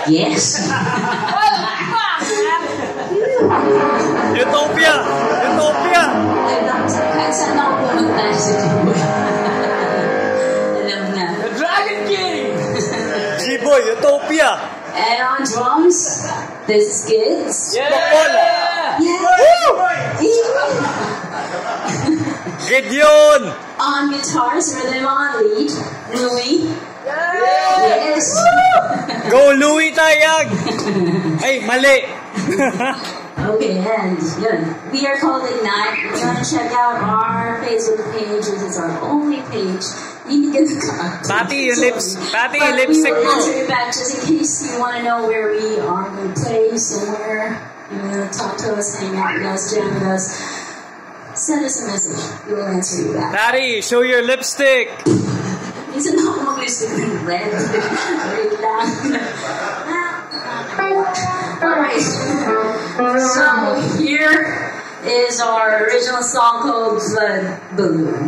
Yes. Utopia! Utopia! Saan ako pumunta sa Jiboy? Alam na. The Dragon King! Jiboy, Utopia! And on drums, this is Kids. Yeah! Gideon! On guitars, rhythm on lead, Louie. Yes. Go Louie Tayag! Ay, mali! Okay, and yun. We are called Ignite. If you want to check out our Facebook page, which is our only page, you can get the Patty, your lipstick mo. We will mo. answer it back just in case you want to know where we are going to play, somewhere. You want to talk to us, hang out with us, jam with us. Send us a message. We will answer you back. Patty, show your lipstick! Minsan ako mag-lipstick ng red. Wait lang. Alright. So here is our original song called Blood Balloon.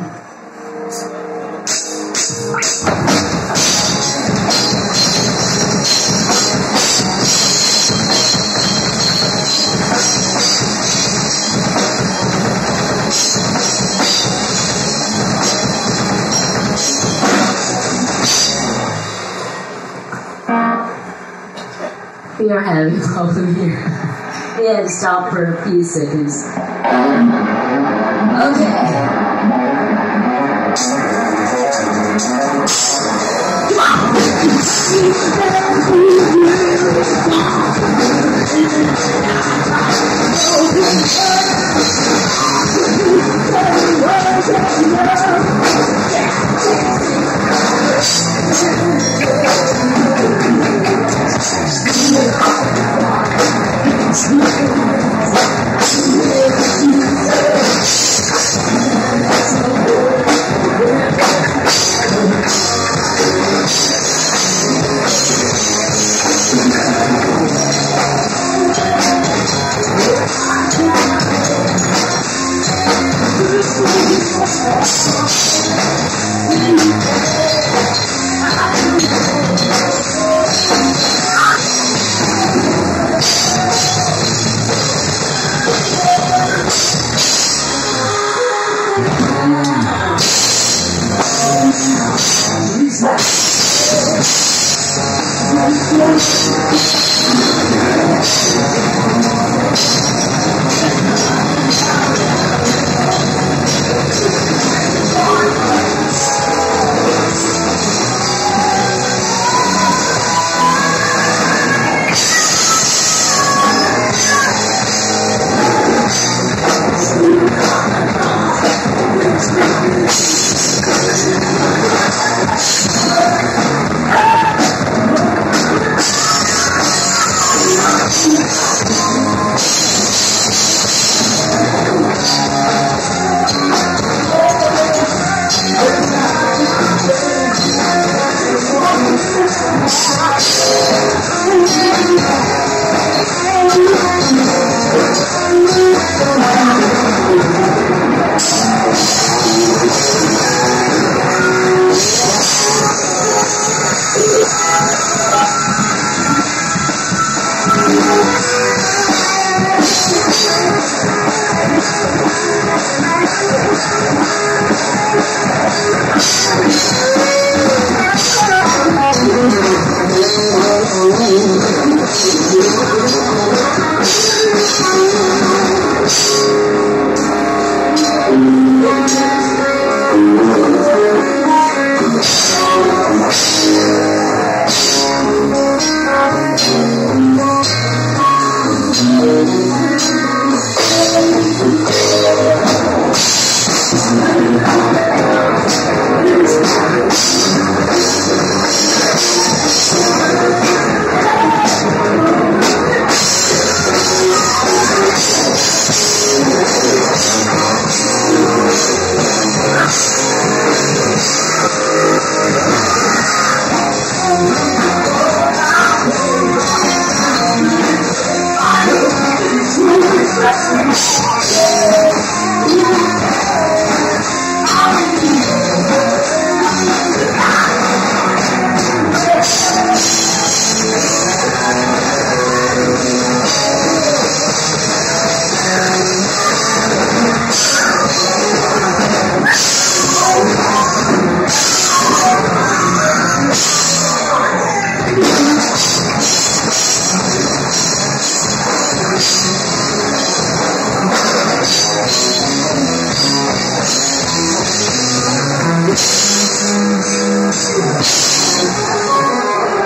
We are having a problem here. We had to stop for a few seconds.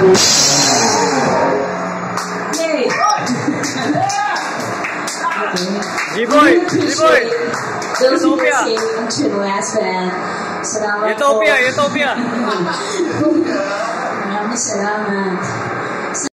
Yay! G-Boy! G-Boy! Those who came to the last band. Salamat Utopia! po. Utopia! Maraming salamat.